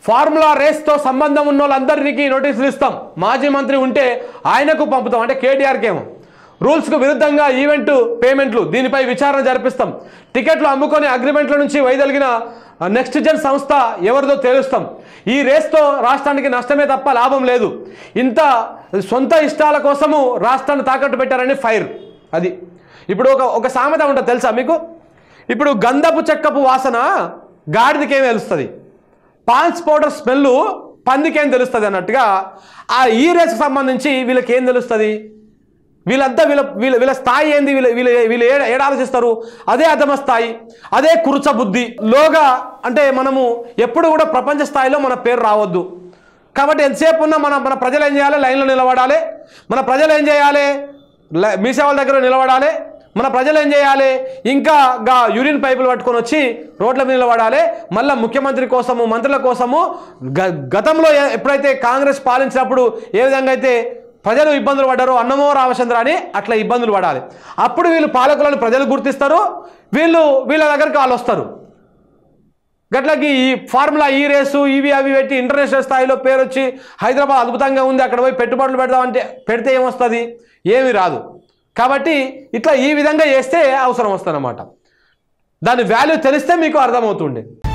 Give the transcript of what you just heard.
Formula రేస్తో సంబంధం ఉన్న వాళ్ళందరికీ నోటీసులు ఇస్తాం. మాజీ మంత్రి ఉంటే ఆయనకు పంపుతాం, అంటే కేటీఆర్కేమో. రూల్స్కు విరుద్ధంగా ఈవెంట్ పేమెంట్లు, దీనిపై విచారణ జరిపిస్తాం. టికెట్లు అమ్ముకొని అగ్రిమెంట్ల నుంచి వైదొలిగిన నెక్స్ట్ జెన్ సంస్థ ఎవరిదో తేలుస్తాం. ఈ రేస్తో రాష్ట్రానికి నష్టమే తప్ప లాభం లేదు. ఇంత సొంత ఇష్టాల కోసము రాష్ట్రాన్ని తాకట్టు పెట్టారని ఫైర్. అది ఇప్పుడు ఒక సామెత ఉంటుంది తెలుసా మీకు? ఇప్పుడు గంధపు చెక్కపు వాసన గాడిదకేం తెలుస్తుంది, పాన్స్ పౌడర్ స్మెల్ పందికేం తెలుస్తుంది అన్నట్టుగా ఆ ఈ రేస్కి సంబంధించి వీళ్ళకి ఏం తెలుస్తుంది? వీళ్ళంతా వీళ్ళ స్థాయి ఏంది? వీళ్ళు ఏడ ఆలోచిస్తారు? అదే అధమ స్థాయి, అదే కురుచ బుద్ధి. లోగా అంటే మనము ఎప్పుడు కూడా ప్రపంచ స్థాయిలో మన పేరు రావద్దు. కాబట్టి ఎంతసేపు ఉన్నా మన ప్రజలు ఏం చేయాలి? లైన్లో నిలబడాలి. మన ప్రజలు ఏం చేయాలి? మీ సేవల దగ్గర నిలబడాలి. మన ప్రజలు ఏం చేయాలి? ఇంకా యూరిన్ పైపులు పట్టుకొని వచ్చి రోడ్ల మీద నిలబడాలి. మళ్ళీ ముఖ్యమంత్రి కోసము, మంత్రుల కోసము గతంలో ఎప్పుడైతే కాంగ్రెస్ పాలించినప్పుడు ఏ విధంగా అయితే ప్రజలు ఇబ్బందులు పడ్డారో అన్నమో రామచంద్ర అని అట్లా ఇబ్బందులు పడాలి. అప్పుడు వీళ్ళు పాలకులను ప్రజలు గుర్తిస్తారు, వీళ్ళ దగ్గరికి వాళ్ళు వస్తారు. గట్లకి ఈ ఫార్ములా ఈ రేసు ఇవి అవి పెట్టి ఇంటర్నేషనల్ స్థాయిలో పేరు వచ్చి హైదరాబాద్ అద్భుతంగా ఉంది, అక్కడ పోయి పెట్టుబడులు పెడదామంటే పెడితే ఏమొస్తుంది? ఏమీ రాదు. కాబట్టి ఇట్లా ఈ విధంగా చేస్తే అవసరం వస్తుందన్నమాట. దాని వాల్యూ తెలిస్తే మీకు అర్థమవుతుండే.